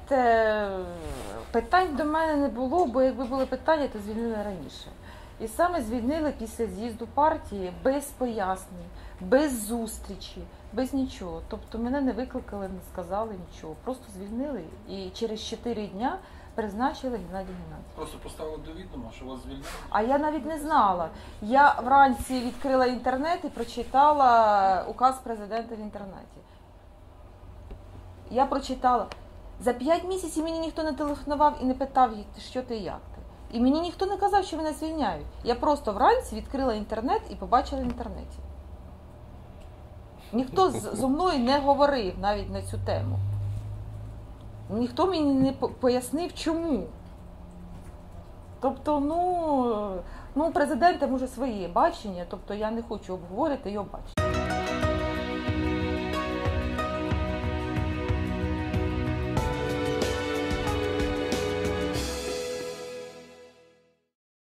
знаєте, питань до мене не було, бо якби були питання, то звільнили раніше. І саме звільнили після з'їзду партії без пояснень, без зустрічі, без нічого. Тобто мене не викликали, не сказали нічого. Просто звільнили і через 4 дня призначили Геннадія Геннадійовича. Просто поставили до відома, що вас звільнили? А я навіть не знала. Я вранці відкрила інтернет і прочитала указ президента в інтернеті. Я прочитала. За 5 місяців мені ніхто не телефонував і не питав, що ти, як ти. І мені ніхто не казав, що мене звільняють. Я просто вранці відкрила інтернет і побачила в інтернеті. Ніхто зо мною не говорив навіть на цю тему. Ніхто мені не пояснив, чому. Тобто, ну, президента може своє бачення, тобто я не хочу обговорити його бачення.